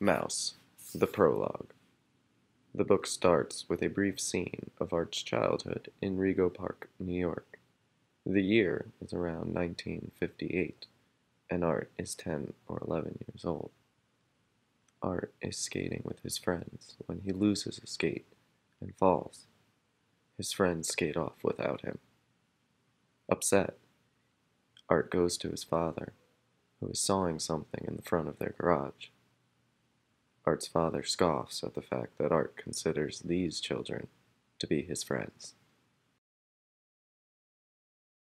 Mouse, the prologue. The book starts with a brief scene of Art's childhood in Rego Park, New York. The year is around 1958, and Art is 10 or 11 years old. Art is skating with his friends when he loses a skate and falls. His friends skate off without him. Upset, Art goes to his father, who is sawing something in the front of their garage. Art's father scoffs at the fact that Art considers these children to be his friends.